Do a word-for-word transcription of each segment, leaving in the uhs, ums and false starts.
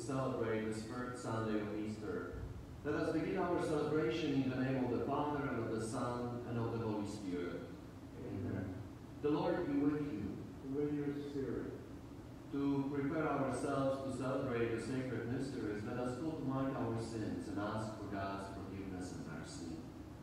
celebrate this first Sunday of Easter. Let us begin our celebration in the name of the Father, and of the Son, and of the Holy Spirit. Amen. The Lord be with you. And with your spirit. To prepare ourselves to celebrate the sacred mysteries, let us call to mind our sins and ask for God's forgiveness and mercy.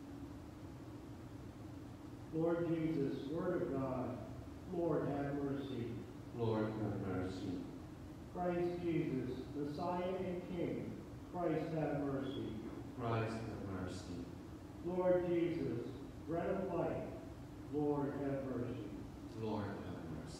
Lord Jesus, Word of God, Lord, have mercy. Lord, have mercy. Christ Jesus, Messiah and King, Christ, have mercy. Christ, have mercy. Lord Jesus, bread of life, Lord, have mercy. Lord, have mercy.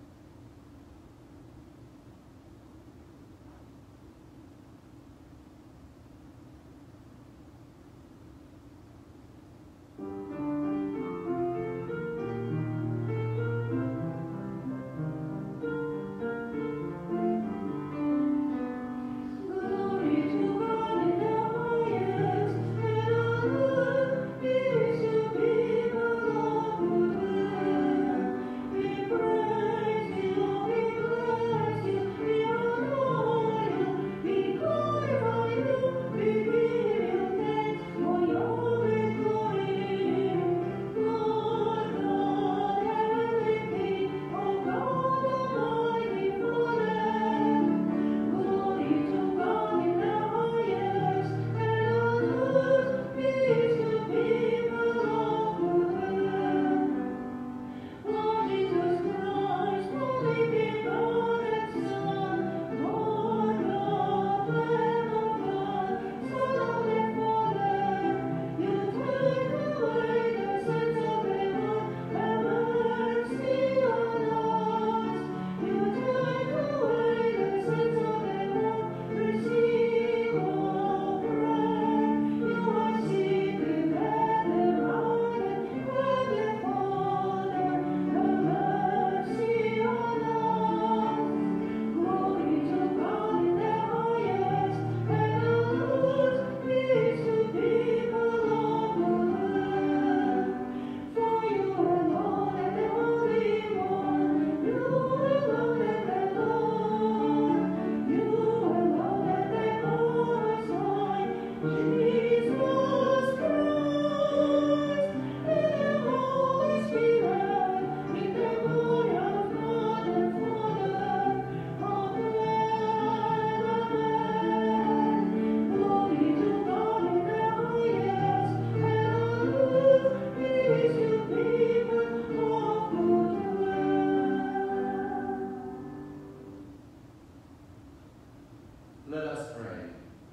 Let us pray.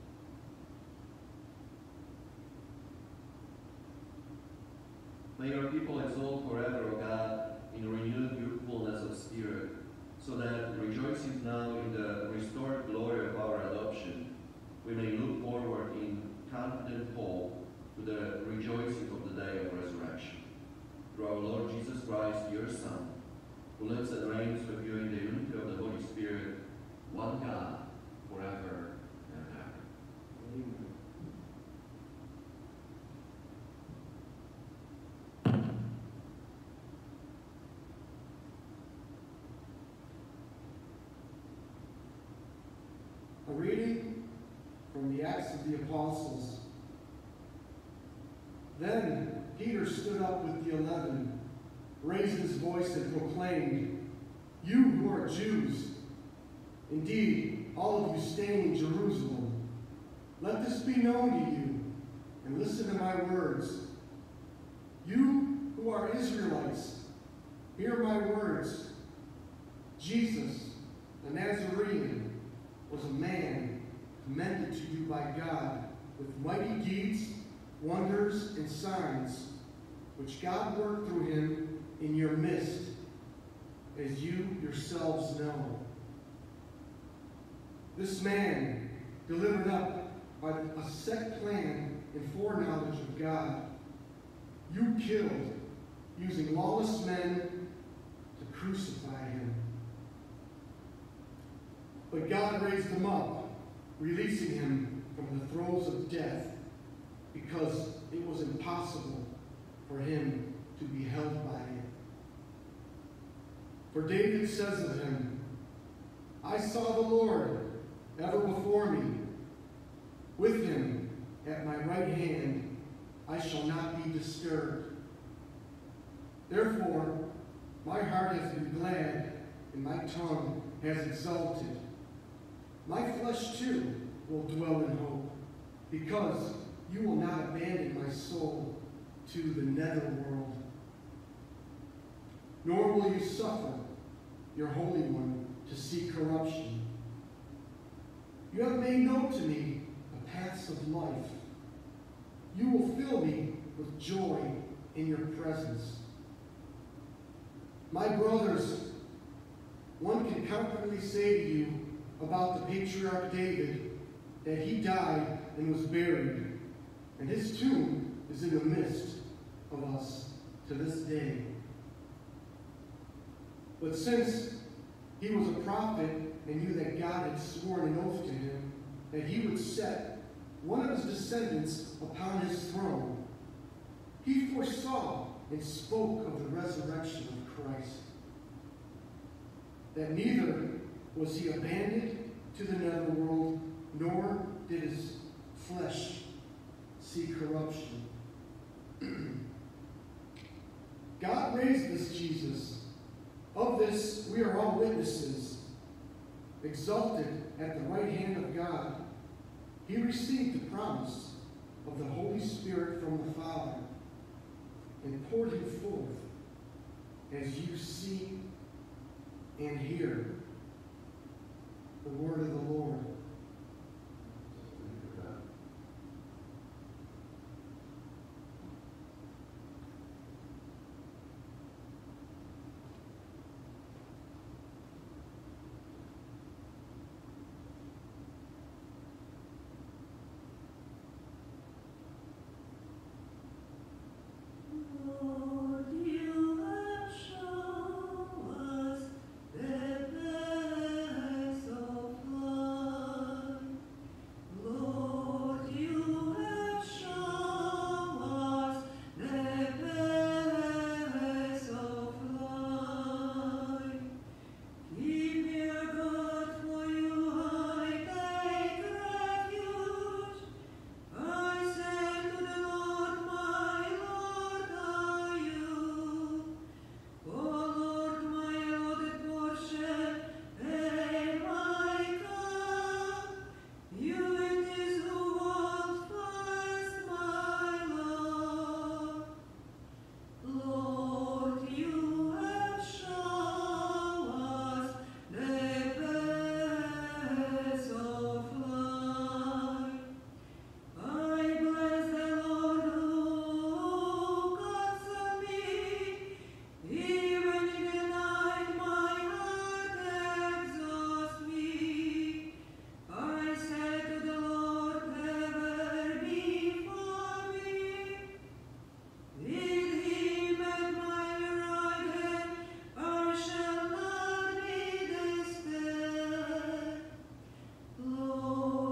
May your people exalt forever, O God, in renewed youthfulness of spirit, so that, rejoicing now in the restored glory of our adoption, we may look forward in confident hope to the rejoicing of the day of resurrection. Through our Lord Jesus Christ, your Son, who lives and reigns with you in the unity of the Holy Spirit, one God, forever and ever. Amen. A reading from the Acts of the Apostles. Then Peter stood up with the eleven, raised his voice and proclaimed, "You who are Jews, indeed, all of you staying in Jerusalem, let this be known to you, and listen to my words. You who are Israelites, hear my words. Jesus, the Nazarene, was a man commended to you by God with mighty deeds, wonders, and signs, which God worked through him in your midst, as you yourselves know. This man, delivered up by a set plan and foreknowledge of God, you killed, using lawless men to crucify him. But God raised him up, releasing him from the throes of death, because it was impossible for him to be held by it. For David says of him, I saw the Lord ever before me. With him at my right hand, I shall not be disturbed. Therefore, my heart has been glad, and my tongue has exulted. My flesh too will dwell in hope, because you will not abandon my soul to the netherworld. Nor will you suffer your Holy One to see corruption. You have made known to me the paths of life. You will fill me with joy in your presence. My brothers, one can confidently say to you about the patriarch David that he died and was buried, and his tomb is in the midst of us to this day. But since he was a prophet and knew that God had sworn an oath to him that he would set one of his descendants upon his throne, he foresaw and spoke of the resurrection of Christ, that neither was he abandoned to the netherworld, nor did his flesh see corruption. God raised this Jesus. Of this we are all witnesses. Exalted at the right hand of God, he received the promise of the Holy Spirit from the Father and poured him forth, as you see and hear the word of the Lord. Lord.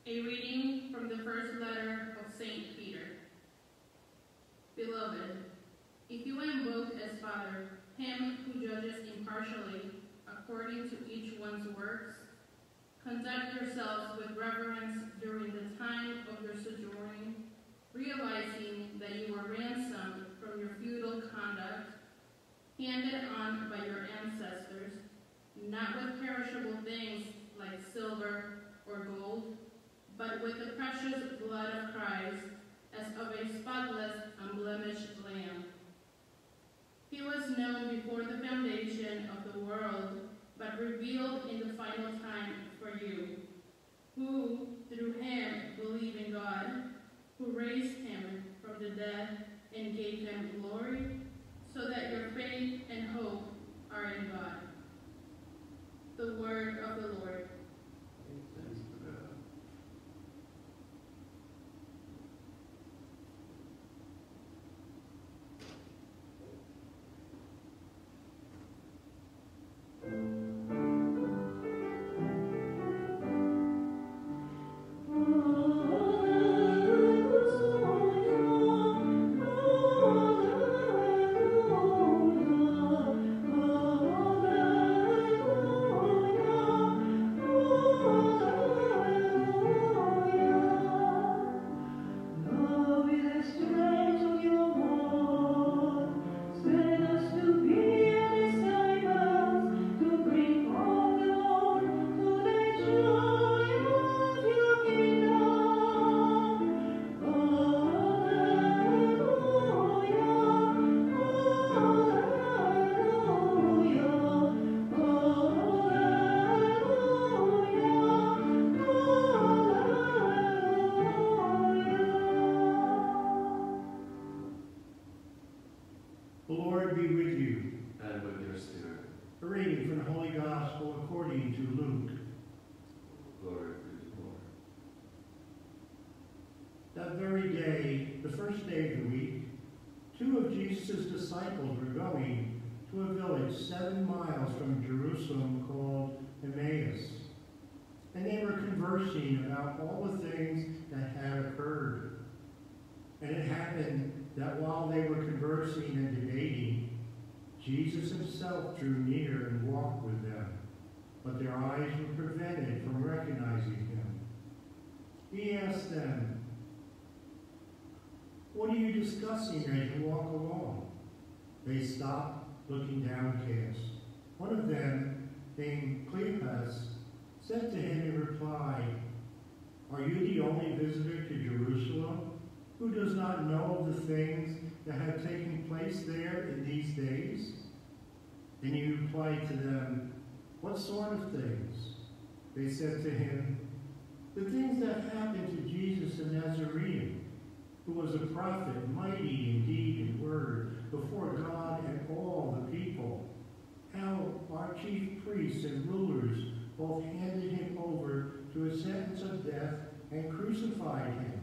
A reading from the first letter of Saint Peter. Beloved, if you invoke as Father him who judges impartially according to each one's works, conduct yourselves with reverence during the time of your sojourning, realizing that you were ransomed from your feudal conduct, handed on by your ancestors, not with perishable things like silver or gold, but with the precious blood of Christ, as of a spotless, unblemished lamb. He was known before the foundation of the world, but revealed in the final time for you, who, through him, believe in God, who raised him from the dead and gave him glory, so that your faith and hope are in God. The word of the Lord. Thanks to God. The Lord be with you. And with your spirit. A reading from the Holy Gospel according to Luke. Glory to you, Lord. That very day, the first day of the week, two of Jesus' disciples were going to a village seven miles from Jerusalem called Emmaus. And they were conversing about all the things that had occurred. And it happened that while they were conversing and debating, Jesus himself drew near and walked with them, but their eyes were prevented from recognizing him. He asked them, "What are you discussing as you walk along?" They stopped, looking downcast. One of them, named Cleopas, said to him in reply, "Are you the only visitor to Jerusalem who does not know of the things that have taken place there in these days?" And he replied to them, "What sort of things?" They said to him, "The things that happened to Jesus the Nazarene, who was a prophet, mighty in deed and word, before God and all the people. How our chief priests and rulers both handed him over to a sentence of death and crucified him.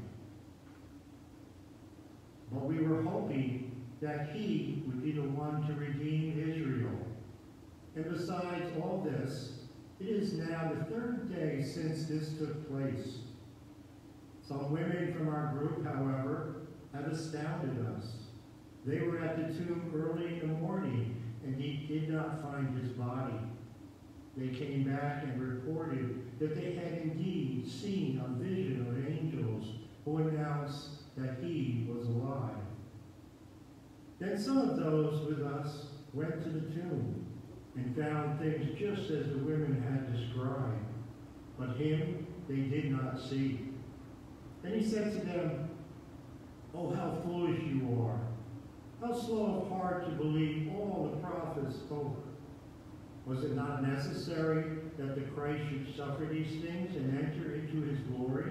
But we were hoping that he would be the one to redeem Israel. And besides all this, it is now the third day since this took place. Some women from our group, however, have astounded us. They were at the tomb early in the morning, and he did not find his body. They came back and reported that they had indeed seen a vision of angels who announced that he was alive. Then some of those with us went to the tomb and found things just as the women had described, but him they did not see. Then he said to them, "Oh, how foolish you are! How slow of heart to believe all the prophets spoke. Was it not necessary that the Christ should suffer these things and enter into his glory?"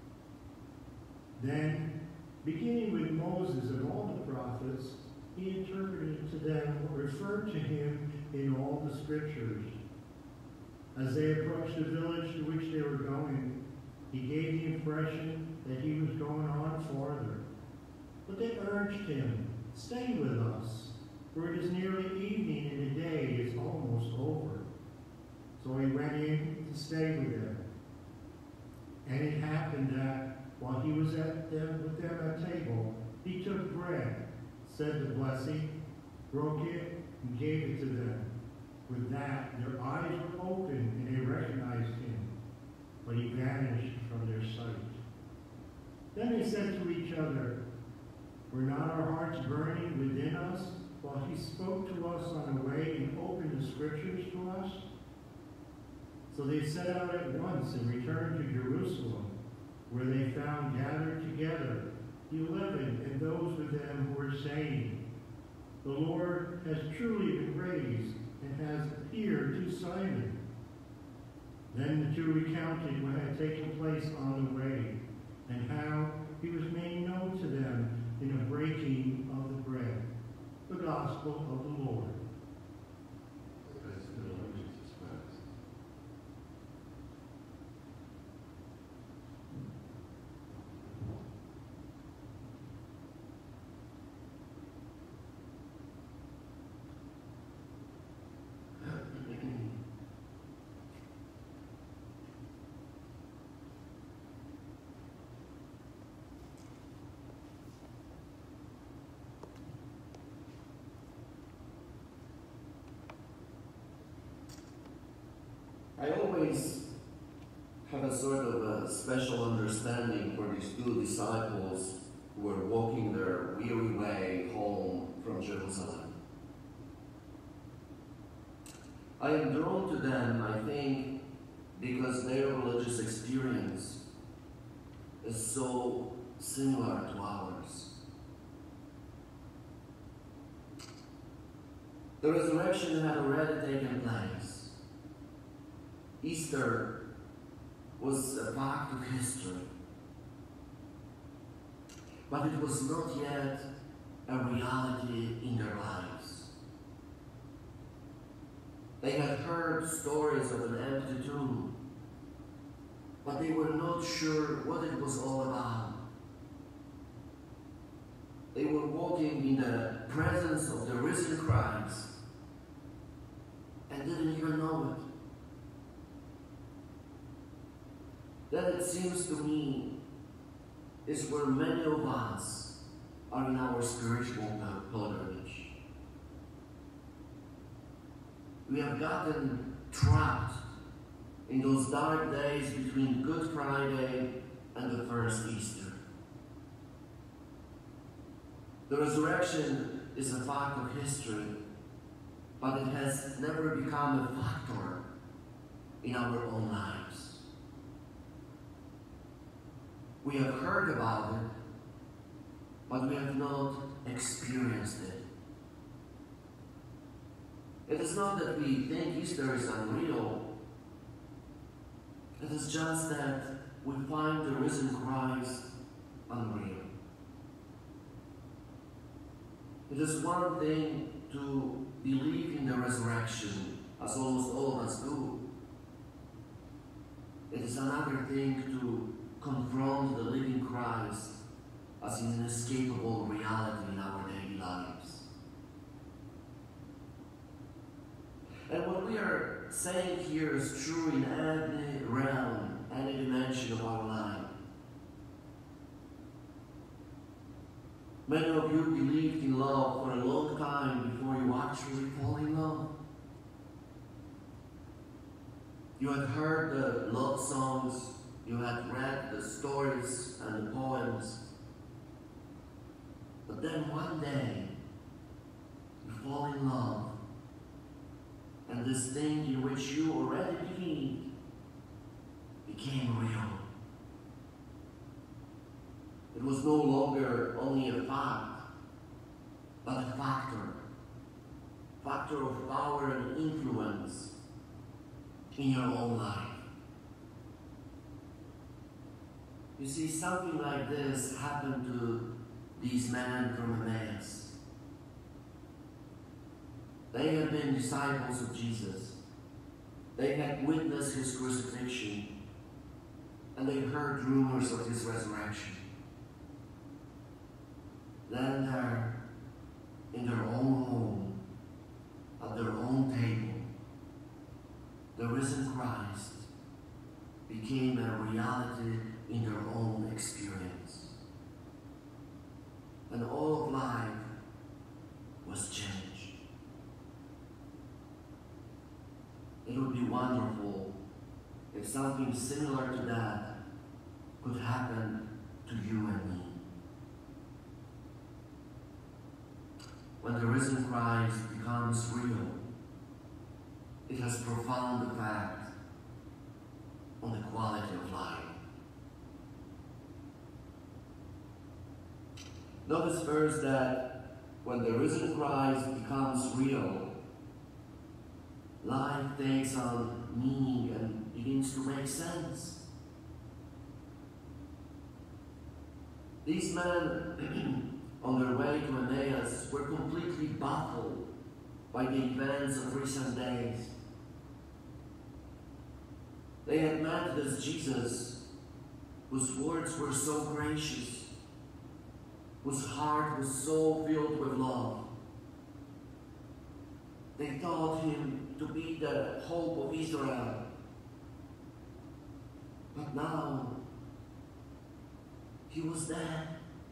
Then, beginning with Moses and all the prophets, he interpreted to them what referred to him in all the scriptures. As they approached the village to which they were going, he gave the impression that he was going on farther. But they urged him, "Stay with us, for it is nearly evening and the day is almost over." So he went in to stay with them. And it happened that while he was at them, with them at table, he took bread, said the blessing, broke it, and gave it to them. With that, their eyes were opened, and they recognized him, but he vanished from their sight. Then they said to each other, "Were not our hearts burning within us while he spoke to us on the way and opened the scriptures to us?" So they set out at once and returned to Jerusalem, where they found gathered together the eleven and those with them who were saying, "The Lord has truly been raised and has appeared to Simon." Then the two recounted what had taken place on the way, and how he was made known to them in the breaking of the bread. The gospel of the Lord. Praise to the Lord Jesus Christ. I always have a sort of a special understanding for these two disciples who were walking their weary way home from Jerusalem. I am drawn to them, I think, because their religious experience is so similar to ours. The resurrection had already taken place. Easter was a fact of history, but it was not yet a reality in their lives. They had heard stories of an empty tomb, but they were not sure what it was all about. They were walking in the presence of the risen Christ and didn't even know it. That, it seems to me, is where many of us are in our spiritual pilgrimage. We have gotten trapped in those dark days between Good Friday and the first Easter. The resurrection is a fact of history, but it has never become a factor in our own lives. We have heard about it, but we have not experienced it. It is not that we think Easter is unreal. It is just that we find the risen Christ unreal. It is one thing to believe in the resurrection, as almost all of us do. It is another thing to confront the living Christ as an inescapable reality in our daily lives. And what we are saying here is true in any realm, any dimension of our life. Many of you believed in love for a long time before you actually fall in love. You had heard the love songs, you had read the stories and the poems, but then one day you fall in love, and this thing in which you already believed became real. It was no longer only a fact, but a factor, factor of power and influence in your own life. You see, something like this happened to these men from Emmaus. They had been disciples of Jesus. They had witnessed his crucifixion, and they heard rumors of his resurrection. Then there, in their own home, at their own table, the risen Christ became a reality and all of life was changed. It would be wonderful if something similar to that could happen to you and me. When the risen Christ becomes real, it has profound effect on the quality of life. Notice first that when the risen Christ becomes real, life takes on meaning and begins to make sense. These men on their way to Emmaus were completely baffled by the events of recent days. They had met this Jesus whose words were so gracious, whose heart was so filled with love. They thought him to be the hope of Israel. But now, he was dead.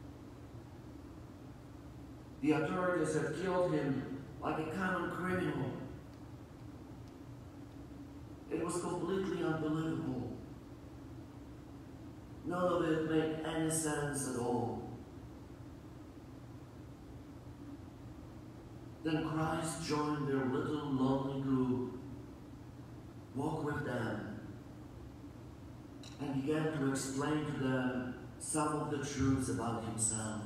The authorities had killed him like a common criminal. It was completely unbelievable. None of it made any sense at all. Then Christ joined their little lonely group, walked with them, and began to explain to them some of the truths about himself.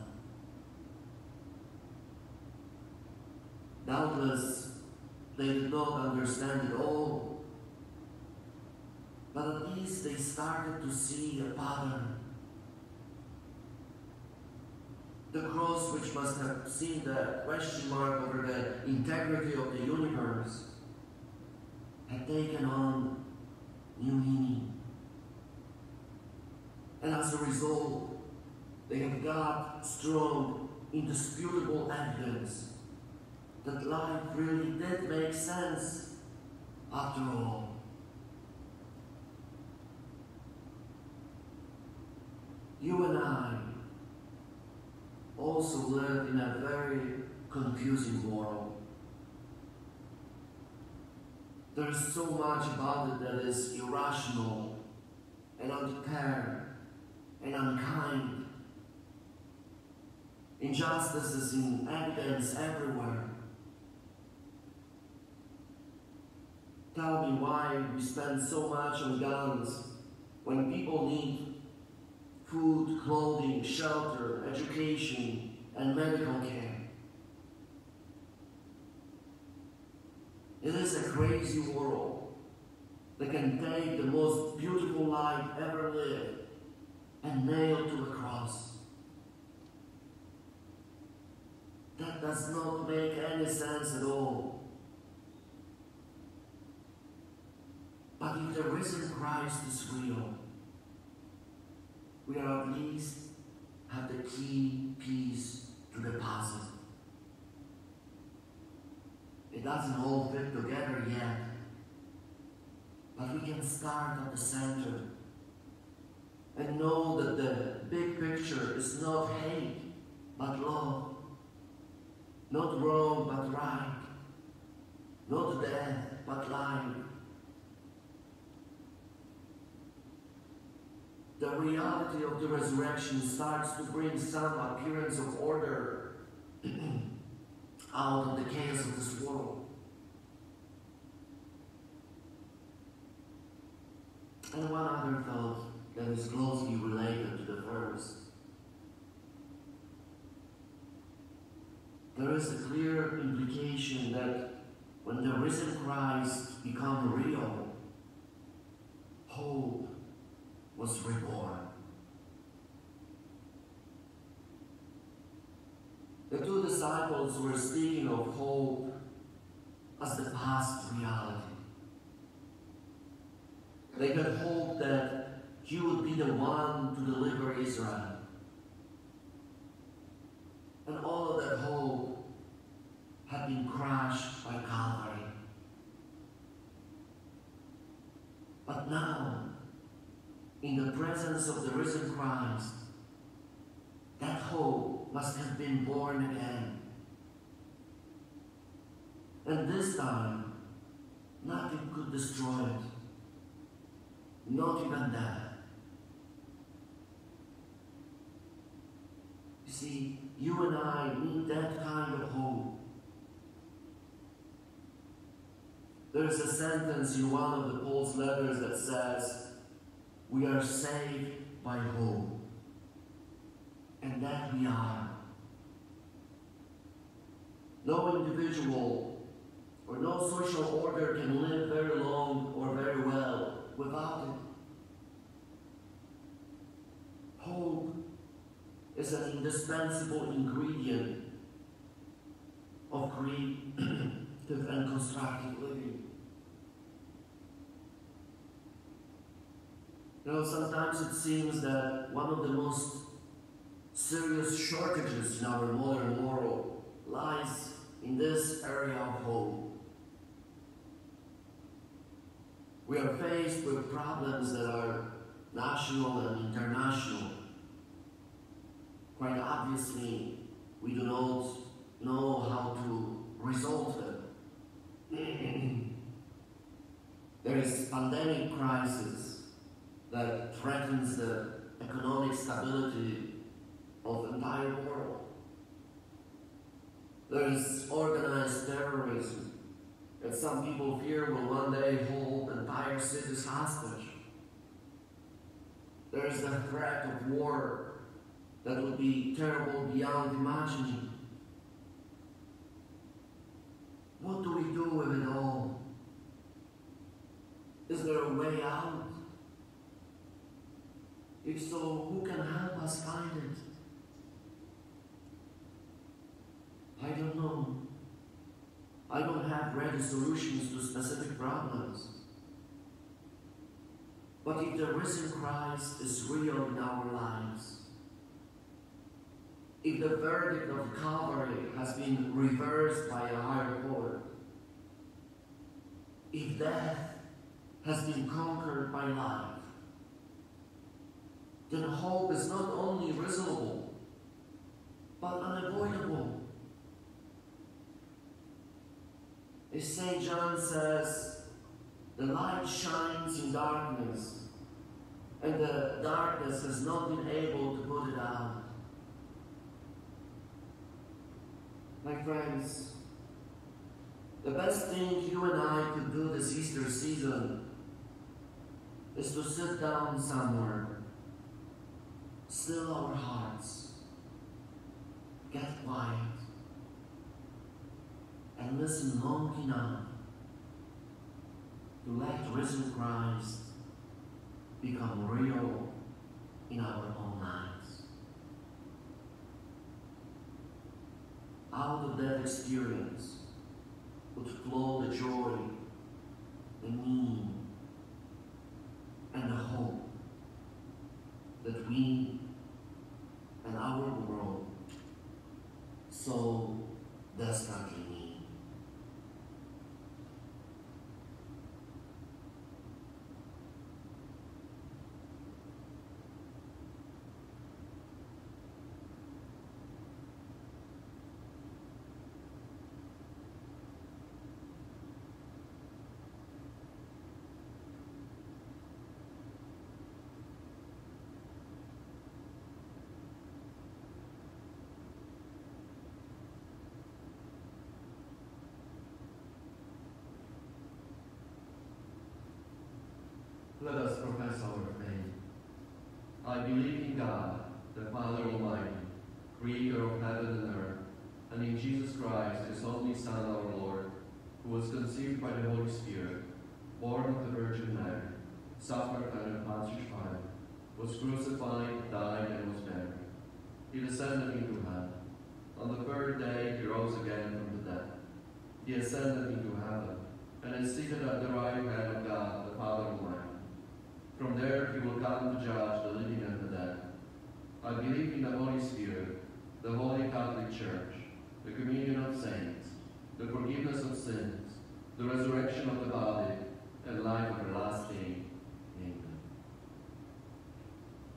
Doubtless, they did not understand it all, but at least they started to see a pattern. The cross, which must have seemed a question mark over the integrity of the universe, had taken on new meaning. And as a result, they have got strong, indisputable evidence that life really did make sense after all. You and I also live in a very confusing world. There's so much about it that is irrational and unfair and unkind. Injustices in evidence everywhere. Tell me why we spend so much on guns when people need food, clothing, shelter, education, and medical care. It is a crazy world that can take the most beautiful life ever lived and nail to a cross. That does not make any sense at all. But if the risen Christ is real, we are at least have the key piece to the puzzle. It doesn't all fit together yet, but we can start at the center and know that the big picture is not hate, but love, not wrong, but right, not death, but life. The reality of the resurrection starts to bring some appearance of order out of the chaos of this world. And one other thought that is closely related to the first. There is a clear implication that when the risen Christ becomes real, hope was reborn. The two disciples were speaking of hope as the past reality. They had hoped that he would be the one to deliver Israel. And all of that hope had been crushed by Calvary. But now, in the presence of the risen Christ, that hope must have been born again. And this time, nothing could destroy it. Not even death. You see, you and I need that kind of hope. There's a sentence in one of the Paul's letters that says, we are saved by hope. And that we are. No individual or no social order can live very long or very well without it. Hope is an indispensable ingredient of creative and constructive living. You know, sometimes it seems that one of the most serious shortages in our modern world lies in this area of hope. We are faced with problems that are national and international. Quite obviously, we do not know how to resolve them. There is pandemic crisis that threatens the economic stability of the entire world. There is organized terrorism that some people fear will one day hold entire cities hostage. There is the threat of war that would be terrible beyond imagining. What do we do with it all? Is there a way out? If so, who can help us find it? I don't know. I don't have ready solutions to specific problems. But if the risen Christ is real in our lives, if the verdict of Calvary has been reversed by a higher court, if death has been conquered by life, then hope is not only reasonable, but unavoidable. As Saint John says, the light shines in darkness, and the darkness has not been able to put it out. My friends, the best thing you and I could do this Easter season is to sit down somewhere, still our hearts, get quiet, and listen long enough to let risen Christ become real in our own lives. Out of that experience would flow the joy, the meaning, and the hope that we and our world so desperately need. Let us profess our faith. I believe in God, the Father Almighty, creator of heaven and earth, and in Jesus Christ, his only Son, our Lord, who was conceived by the Holy Spirit, born of the Virgin Mary, suffered under Pontius Pilate, was crucified, died, and was buried. He descended into heaven. On the third day he rose again from the dead. He ascended into heaven, and is seated at the right hand of God, the Father Almighty. From there he will come to judge the living and the dead. I believe in the Holy Spirit, the Holy Catholic Church, the communion of saints, the forgiveness of sins, the resurrection of the body, and life everlasting. Amen.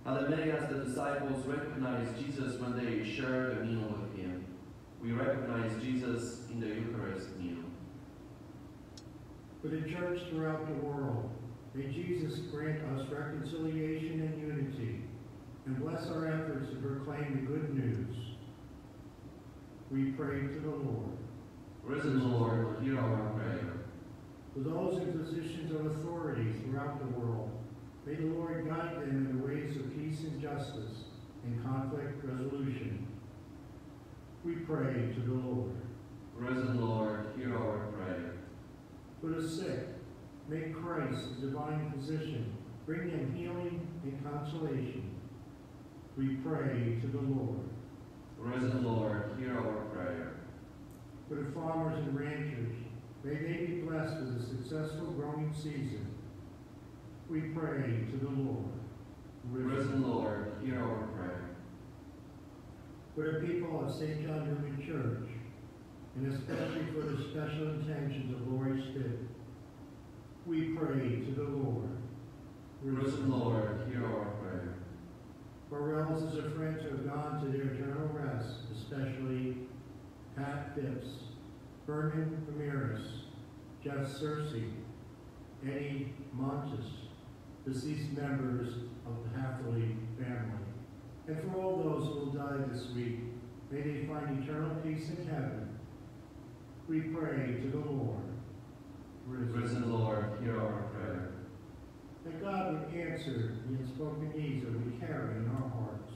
And that many as the disciples recognized Jesus when they shared a meal with him, we recognize Jesus in the Eucharist meal. For the church throughout the world, may Jesus grant us reconciliation and unity, and bless our efforts to proclaim the good news. We pray to the Lord. Risen Lord, hear our prayer. For those in positions of authority throughout the world, may the Lord guide them in the ways of peace and justice and conflict resolution. We pray to the Lord. Risen Lord, hear our prayer. For the sick, may Christ, the divine physician, bring them healing and consolation. We pray to the Lord. Risen Lord, hear our prayer. For the farmers and ranchers, may they be blessed with a successful growing season. We pray to the Lord. Risen Lord, hear our prayer. For the people of Saint John Newman Church, and especially for the special intentions of Lori Stitt, we pray to the Lord. Risen Lord, hear our prayer. For relatives and friends who have gone to their eternal rest, especially Pat Phipps, Vernon Ramirez, Jeff Searcy, Eddie Montes, deceased members of the Hatherley family, and for all those who will die this week, may they find eternal peace in heaven. We pray to the Lord. Risen, Risen Lord, hear our prayer. That God would answer the unspoken needs that we carry in our hearts.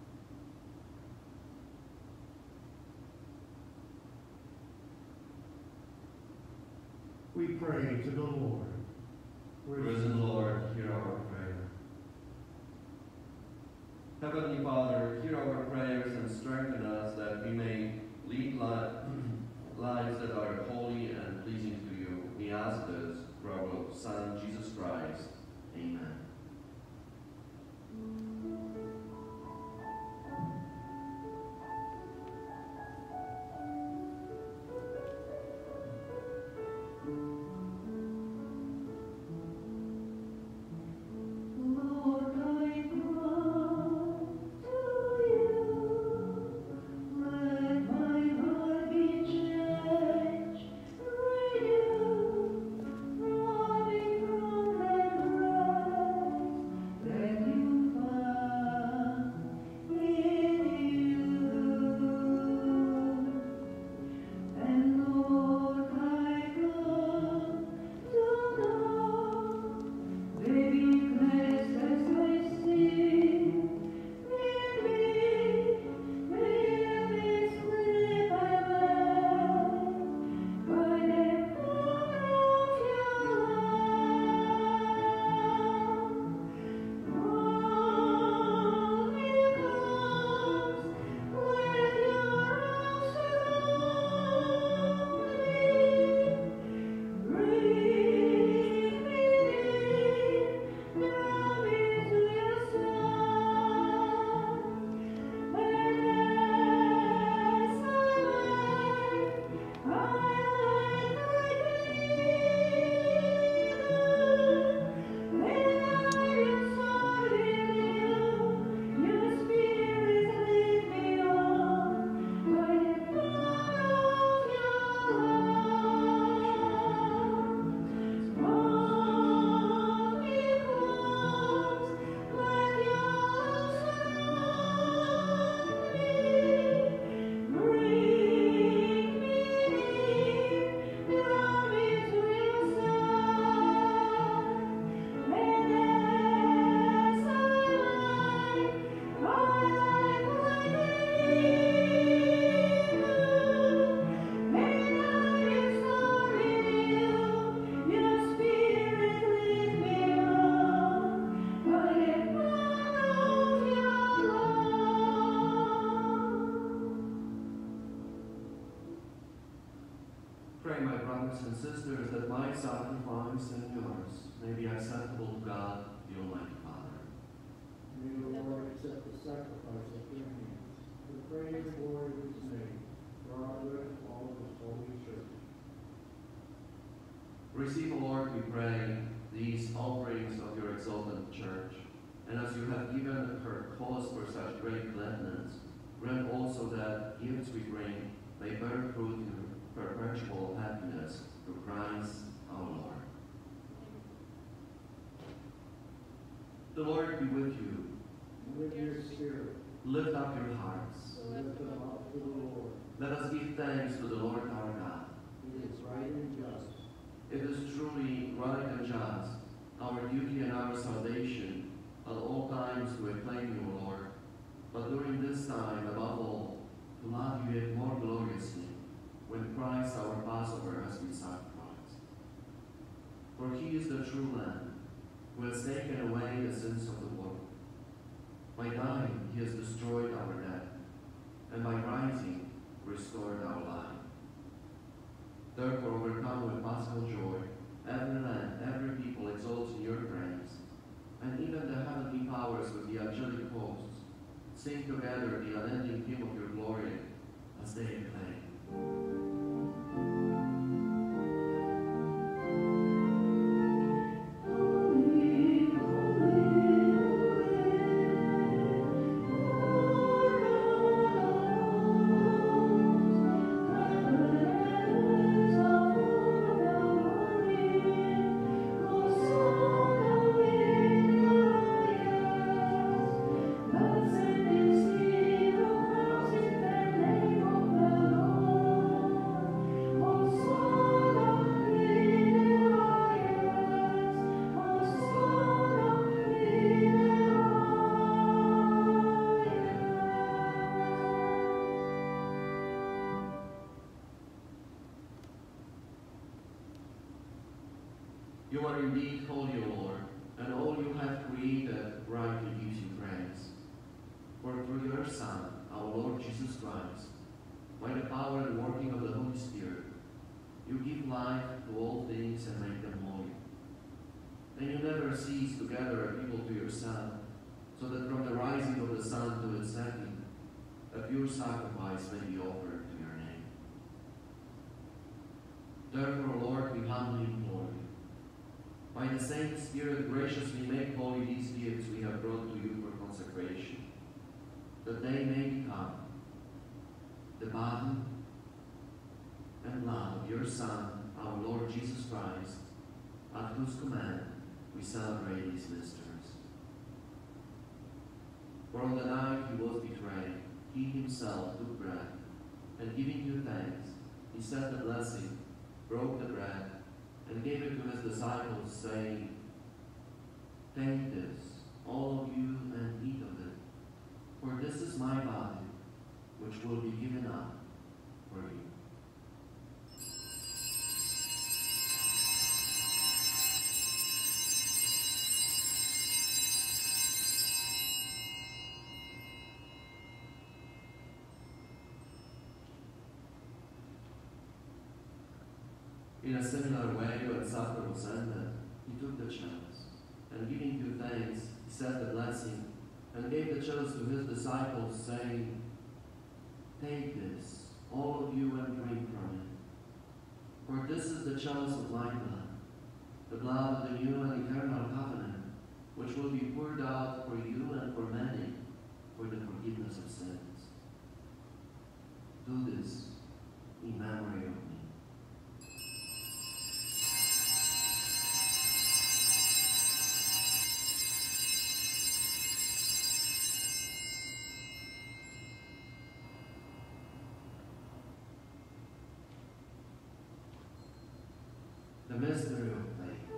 We pray to the Lord. Risen Lord, hear our prayer. Heavenly Father, hear our prayers and strengthen us that we may lead li- lives that are holy and pleasing to you. We ask this through our Son, Jesus Christ. Amen. Pray, my brothers and sisters, that my sacrifice and yours may be acceptable to God, the Almighty Father. May the Lord accept the sacrifice at your hands, for the praise and glory of his name, for our good and all of his holy church. Receive, O Lord, we pray, these offerings of your exalted church, And as you have given her cause for such great gladness, grant also that gifts we bring may bear fruit in perpetual happiness through Christ our Lord. The Lord be with you. And with your spirit, Lift up your hearts. lift them up to the Lord. Let us give thanks to the Lord our God. It is right and just. It is truly right and just, our duty and our salvation, at all times to acclaim you, O Lord, but during this time, above all, to love you yet more gloriously, when Christ our Passover has been sacrificed. For he is the true Lamb, who has taken away the sins of the world. By dying, he has destroyed our death, and by rising, restored our life. Therefore, overcome with paschal joy, every land, every people exalts in your praise, and even the heavenly powers with the angelic hosts sing together the unending hymn of your glory as they acclaim. You are indeed holy, O Lord, and all you have created rightly gives you praise. For through your Son, our Lord Jesus Christ, by the power and working of the Holy Spirit, you give life to all things and make them holy. And you never cease to gather a people to yourself, so that from the rising of the sun to its setting, a pure sacrifice may be offered to your name. Therefore, Lord, we humbly implore you, by the same Spirit, graciously make holy these gifts we have brought to you for consecration, that they may become the body and blood of your Son, our Lord Jesus Christ, at whose command we celebrate these mysteries. For on the night he was betrayed, he himself took bread, and giving you thanks, he said the blessing, broke the bread, and gave it to his disciples, saying, "Take this, all of you, and eat of it, for this is my body, which will be given up for you." In a similar way, when supper was ended, he took the chalice, and giving you thanks, he said the blessing, and gave the chalice to his disciples, saying, "Take this, all of you, and drink from it. For this is the chalice of my blood, the blood of the new and eternal covenant, which will be poured out for you and for many for the forgiveness of sins. Do this in memory of me." The mystery of faith.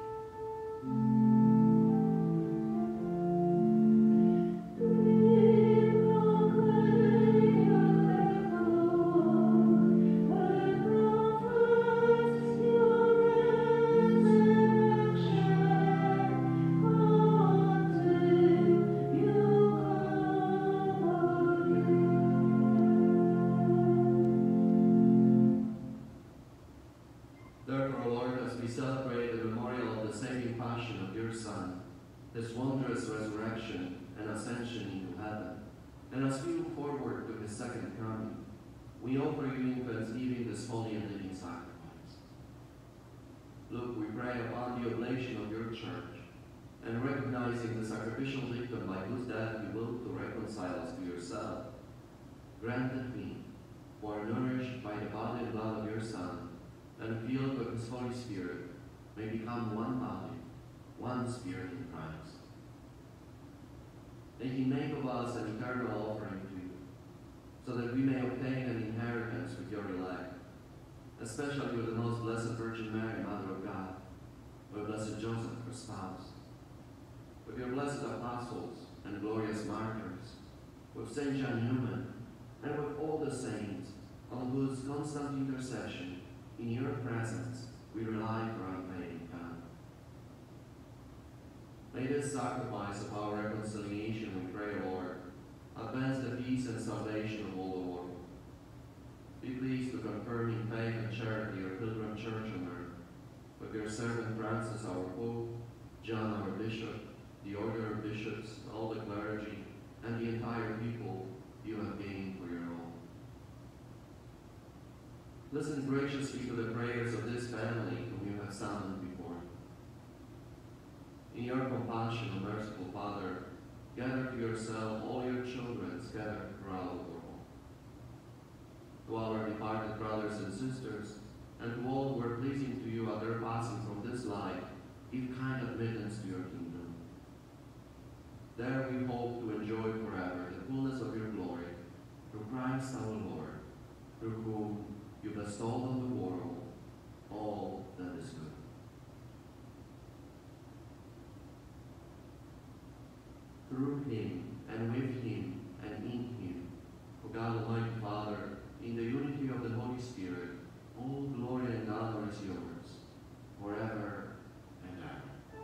Therefore, Lord, as we celebrate the memorial of the saving passion of your Son, his wondrous resurrection and ascension into heaven, and as we look forward to his second coming, we offer you in thanksgiving this holy and living sacrifice. Look, we pray upon the oblation of your church, and recognizing the sacrificial victim by whose death you will to reconcile us to yourself, grant that we, who are nourished by the body and blood of your Son, and filled with his Holy Spirit, may become one body, one Spirit in Christ. May he make of us an eternal offering to you, so that we may obtain an inheritance with your elect, especially with the most blessed Virgin Mary, Mother of God, with blessed Joseph, her spouse, with your blessed apostles and glorious martyrs, with Saint John Newman, and with all the saints, on whose constant intercession in your presence we rely for unfailing God. May this sacrifice of our reconciliation, we pray, Lord, advance the peace and salvation of all the world. Be pleased to confirm in faith and charity your pilgrim church on earth, with your servant Francis, our Pope, John, our Bishop, the order of bishops, all the clergy, and the entire people you have gained for your own. Listen graciously to the prayers of this family whom you have summoned before you. In your compassion, O merciful Father, gather to yourself all your children scattered throughout the world. To our departed brothers and sisters, and to all who are pleasing to you at their passing from this life, give kind admittance to your kingdom. There we hope to enjoy forever the fullness of your glory, through Christ our Lord, through whom you bestowed on the world all that is good. Through him, and with him, and in him, O God Almighty Father, in the unity of the Holy Spirit, all glory and honor is yours, forever and ever.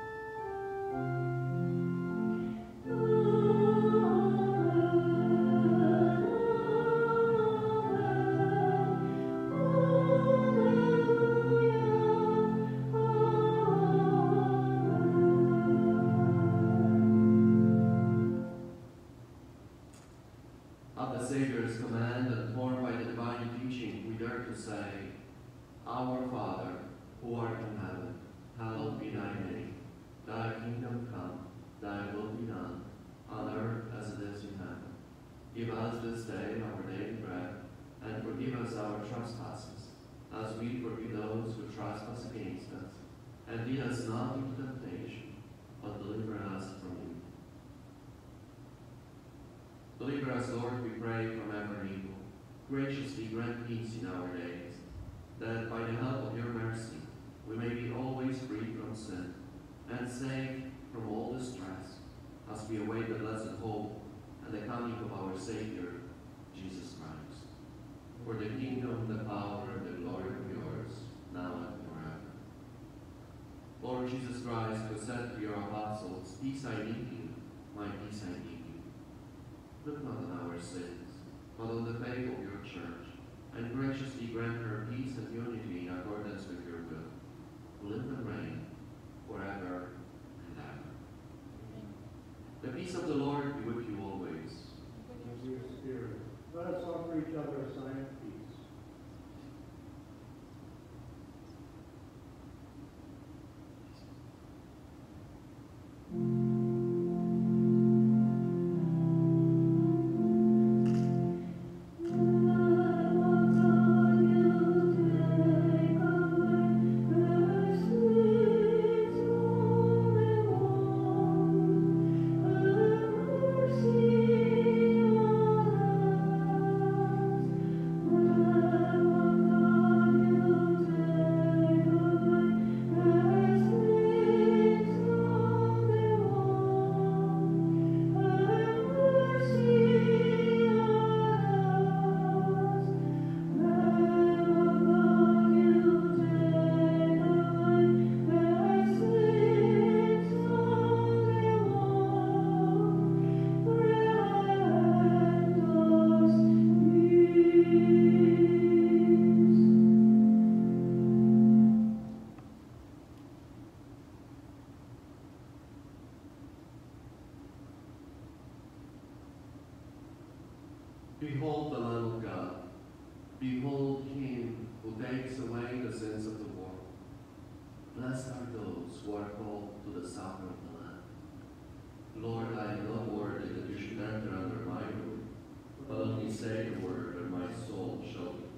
At the Savior's command and formed by the divine teaching, we dare to say, Our Father, who art in heaven, hallowed be thy name. Thy kingdom come, thy will be done, on earth as it is in heaven. Give us this day our daily bread, and forgive us our trespasses, as we forgive those who trespass against us. And lead us not into temptation, but deliver us from evil. Deliver us, Lord, we pray, from every evil. Graciously grant peace in our days, that by the help of your mercy we may be always free from sin, and safe from all distress, as we await the blessed hope and the coming of our Savior, Jesus Christ. For the kingdom, the power, and the glory are yours, now and forever. Lord Jesus Christ, who said to your apostles, Peace I leave you, my peace I give you. Look not on our sins, but on the faith of your church, and graciously grant her peace and unity in accordance with your will, who live and reign forever and ever. The peace of the Lord be with you always. With your spirit. Let us offer each other a sign of peace. Behold the Lamb of God. Behold him who takes away the sins of the world. Blessed are those who are called to the supper of the Lamb. Lord, I am not worthy that you should enter under my roof, but only say the word, and my soul shall be healed.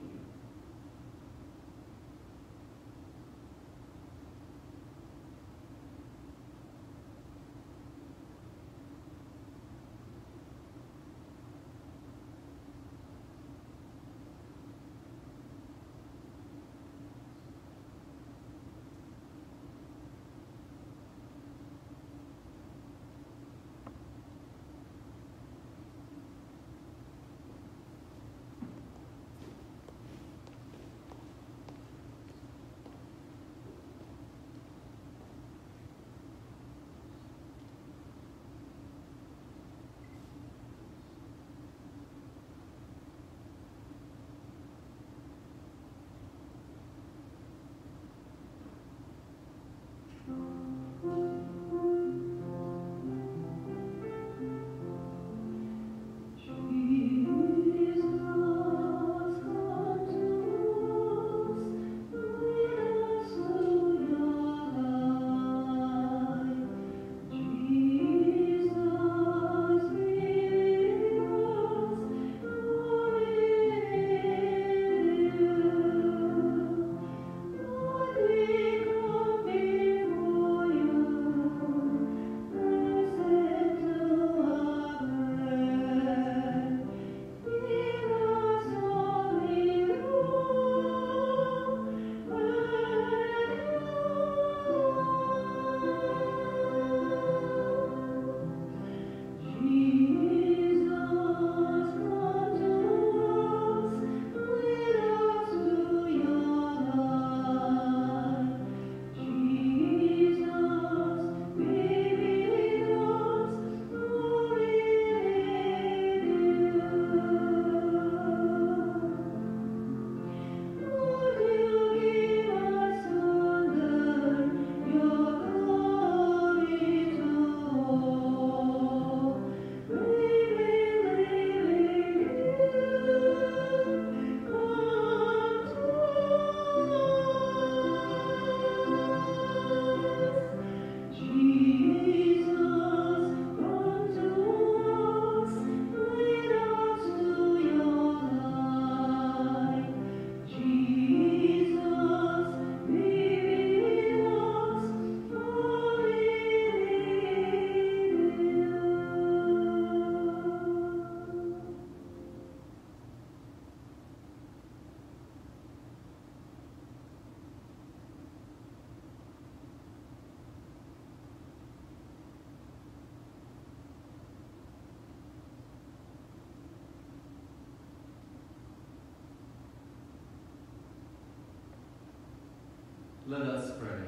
Let us pray.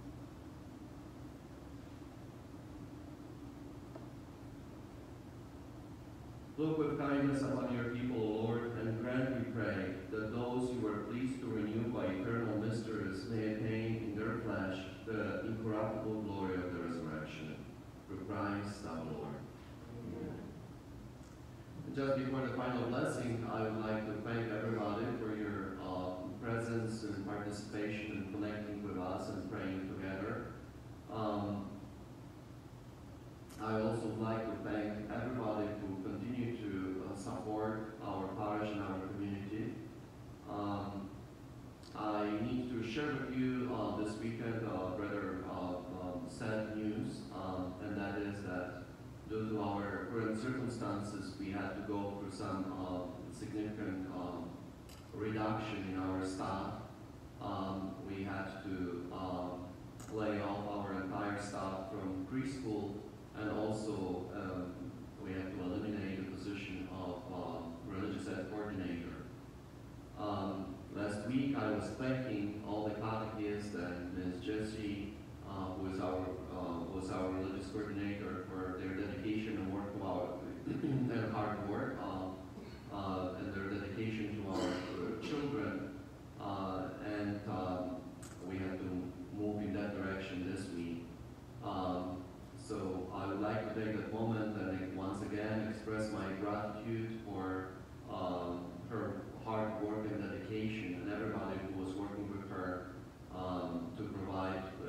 Look with kindness upon your people, O Lord, and grant, we pray, that those you are pleased to renew by eternal mysteries may attain in their flesh the incorruptible glory of the resurrection. Through Christ our Lord. Amen. Just before the final blessing, I would like to thank everybody for your uh, presence and participation and connecting with us and praying together. Um, I also would like to thank everybody who continue to uh, support our parish and our community. Um, I need to share with you uh, this weekend uh, rather uh, um, sad news, um, and that is that due to our current circumstances, we had to go through some uh, significant um, reduction in our staff. Um, we had to um, lay off our entire staff from preschool, and also um, we had to eliminate the position of uh, religious ed coordinator. Um, last week I was thanking all the catechists and Miz Jessie, uh, who is our, uh, was our religious coordinator, for their dedication and work to our and hard work uh, uh, and their dedication to our uh, children. Uh, and um, we had to move in that direction this week. Um, So I would like to take that moment and once again express my gratitude for um, her hard work and dedication and everybody who was working with her um, to provide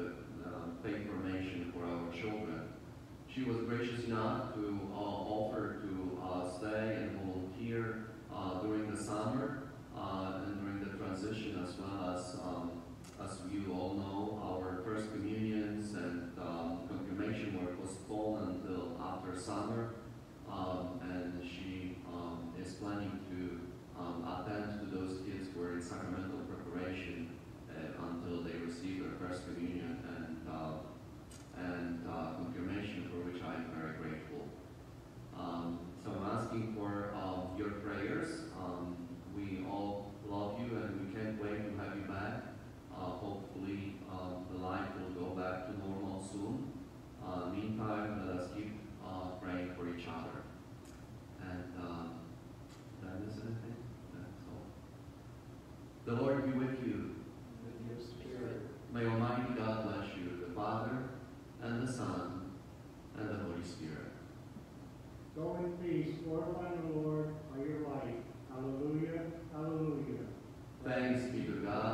The Lord be with you. With your spirit. May Almighty God bless you, the Father, and the Son, and the Holy Spirit. Go in peace, glorify the Lord by your light. Hallelujah, hallelujah. Thanks be to God.